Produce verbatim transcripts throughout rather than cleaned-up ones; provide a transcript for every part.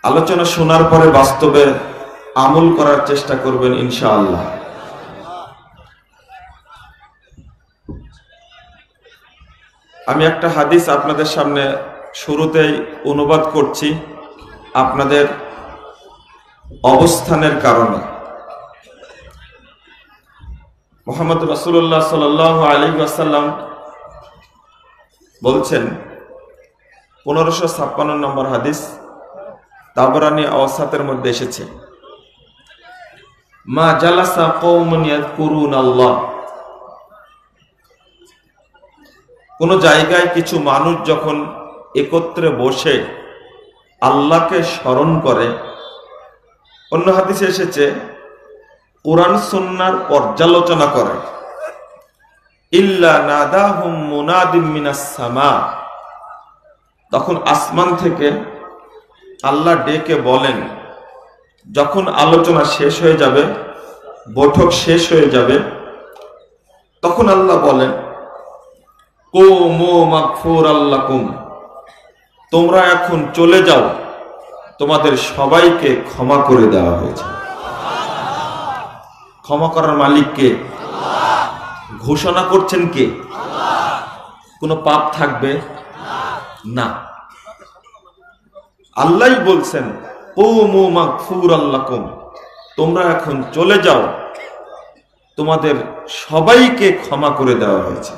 আলোচনা শোনার পরে বাস্তবে আমল করার চেষ্টা করবেন ইনশাআল্লাহ। আমি একটা হাদিস আপনাদের সামনে শুরুতেই অনুবাদ করছি আপনাদের অবস্থানের কারণে। মুহাম্মদ রাসূলুল্লাহ সাল্লাল্লাহু আলাইহি ওয়াসাল্লাম বলছেন, পনেরোশো ছাপ্পান্ন নম্বর হাদিস, তাবরানী আওসাতের মধ্যে এসেছে, মা জালাসা কওমুন ইয়াযকুরুনাল্লাহ, কোন জায়গায় কিছু মানুষ যখন একত্রে বসে আল্লাহকে স্মরণ করে, অন্য হাদিসে এসেছে কুরআন সুন্নাহর পর্যালোচনা করে, ইল্লা নাদাহুম মুনাদিম মিনাস সামা, তখন আসমান থেকে আল্লাহ ডেকে বলেন, যখন আলোচনা শেষ হয়ে যাবে, বৈঠক শেষ হয়ে যাবে, তখন আল্লাহ বলেন, কুমু মাগফুরাল লাকুম, তোমরা এখন চলে যাও, তোমাদের সবাইকে ক্ষমা করে দেওয়া হয়েছে। ক্ষমা করার মালিক কে? ঘোষণা করছেন কে? কোনো পাপ থাকবে না, আল্লাহই বলছেন কুমু মাগফুরাল লাকুম, তোমরা এখন চলে যাও, তোমাদের সবাইকে ক্ষমা করে দেওয়া হয়েছে।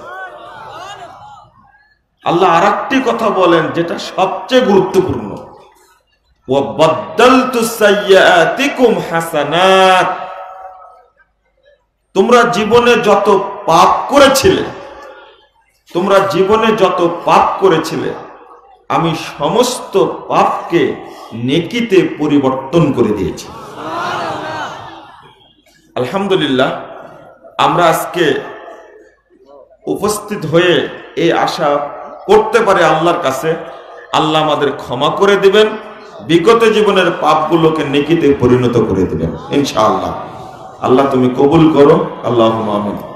আল্লাহ আরেকটি কথা বলেন যেটা সবচেয়ে গুরুত্বপূর্ণ, ওয়া বাদদালতু সাইয়্যাতিকুম হাসানাত, তোমরা জীবনে যত পাপ করেছিলে, তোমরা জীবনে যত পাপ করেছিলে, আমি সমস্ত পাপকে নেকিতে পরিবর্তন করে দিয়েছি। আলহামদুলিল্লাহ, আমরা আজকে উপস্থিত হয়ে এই আশা করতে পারি আল্লাহর কাছে, আল্লাহ আমাদের ক্ষমা করে দিবেন, বিগত জীবনের পাপগুলোকে নেকিতে পরিণত করে দিবেন ইনশাআল্লাহ। আল্লাহ তুমি কবুল করো, আল্লাহুম্মা আমিন।